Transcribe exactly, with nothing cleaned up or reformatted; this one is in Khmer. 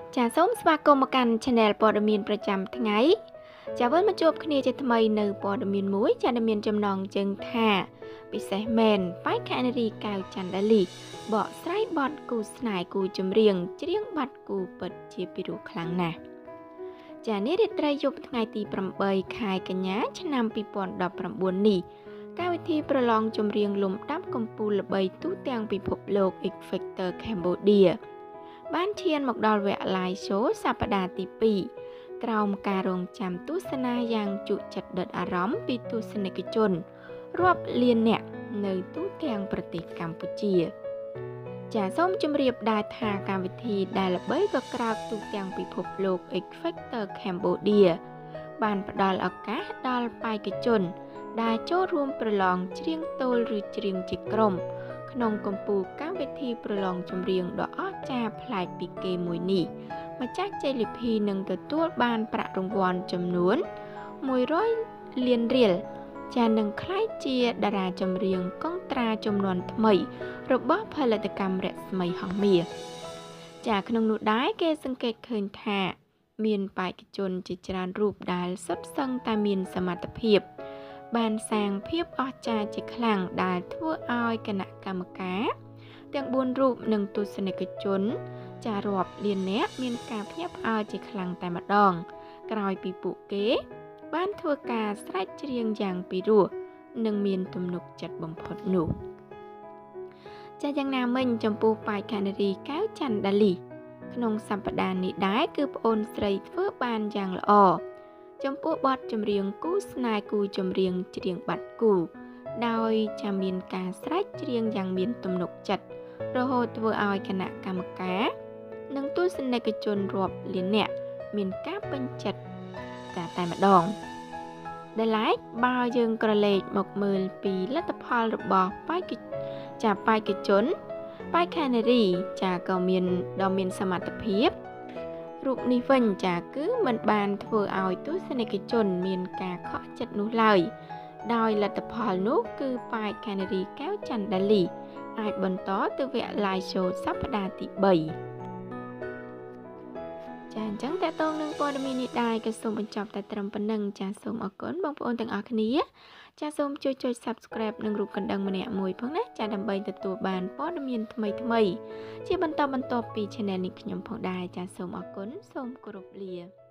ចាសូមស្វាគមន៍មកកាន់ Channel ព័ត៌មានប្រចាំថ្ងៃចាវិលមកជួបគ្នាជាថ្មីនៅព័ត៌មានមួយចាដែលមានចំណងជើងថាពិសេសមែនបែកខនារីកៅច័ន្ទដាលីបកស្រាយបទគូស្នេហ៍គូចម្រៀងច្រៀងបាត់គូពិតជាពិរោះខ្លាំងណាស់ចានេះរាត្រីយប់ថ្ងៃទីប្រាំខែកញ្ញាឆ្នាំពីរពាន់ដប់ប្រាំបួននេះកម្មវិធីប្រឡងចម្រៀងលំដាប់កំពូលល្បីទូទាំងពិភពលោក X Factor Cambodiaបានឈានមកដល់វគ្គ Live Show សប្តាហ៍ទីពីរក្រោមការរងចាំទស្សនាយ៉ាងជក់ចិត្តដិតអារម្មណ៍ពីទស្សនិកជនរាប់លានអ្នកនៅទូទាំងប្រទេសកម្ពុជាចាសសូមជម្រាបដែរថាកម្មវិធីដែលល្បីក៏ក្រោកទូទាំងពិភពលោក X Factor Cambodia បានផ្ដល់ឱកាសដល់បេក្ខជនដែលចូលរួមប្រឡងច្រៀងទោលឬច្រៀងជាក្រុមក្នុងកំពូលកម្មវិធីប្រឡងចម្រៀងដ៏អស្ចារ្យប្លែកពីគេមួយនេះម្ចាស់ជ័យលាភីនឹងទទួលបានប្រាក់រង្វាន់ចំនួនមួយរយលានរៀលចានឹងក្លាយជាតារាចម្រៀងកុងត្រាចំនួនថ្មីរបស់ផលិតកម្មរស្មីហង្មាចាក្នុងនោះដែរគេសង្កេតឃើញថាមានបេក្ខជនជាច្រើនរូបដែលសុទ្ធសឹងតែមានសមត្ថភាពបានសាងភាពអស្ចារ្យជាខ្លាំងដែលធ្វើឲ្យគណៈកម្មការទាំងបួនរូបនិងទស្សនិកជនចារាប់លាននាក់មានការភ្ញាក់ផ្អើលជាខ្លាំងតែម្ដងក្រោយពីពួកគេបានធ្វើការស្រែកច្រៀងយ៉ាងពិរោះនិងមានទំនុកចិត្តបំផុតនោះចាយ៉ាងណាមិញចំពោះបេក្ខនារីកៅច័ន្ទដាលីក្នុងសប្តាហ៍នេះដែរគឺប្អូនស្រីធ្វើបានយ៉ាងល្អចំពោះបទចម្រៀងគូស្នេហ៍គូចម្រៀងច្រៀងបាត់គូដោយចាំមានការស្រែកច្រៀងយ៉ាងមានទំនុកចិត្តរហូតធ្វើឲ្យគណៈកម្មការនិងទស្សនិកជនរាប់លាននាក់មានការពេញចិត្តតែតែម្ដងដែលឡែកបើយើងក្រឡេកមកមើលពីលទ្ធផលរបស់បេក្ខចាបេក្ខជនបេក្ខនារីចាក៏មានដ៏មានសមត្ថភាពរូបនេះវិញចាគឺមិនបានធ្វើឲ្យទស្សនិកជនមានការខកចិត្តនោះឡើយដោយលទ្ធផលនោះគឺបេក្ខនារីកៅច័ន្ទដាលីអាចបន្តទៅវគ្គ Live Show សប្តាហ៍ទីបីចាអញ្ចឹងតើតងនឹងព័ត៌មាននេះដែរក៏សូមបញ្ចប់តែត្រឹមប៉ុណ្្នឹងចាសូមអរគុណបងប្អូនទាំងអស់គ្នាចាសូមជួយចុច Subscribe និងរូបកណ្ដឹងម្នាក់មួយផងណាចាដើម្បីទទួលបានព័ត៌មានថ្មីៗជាបន្តបន្ទាប់ពី Channel នេះខ្ញុំផងដែរចាសូមអរគុណសូមគោរពលា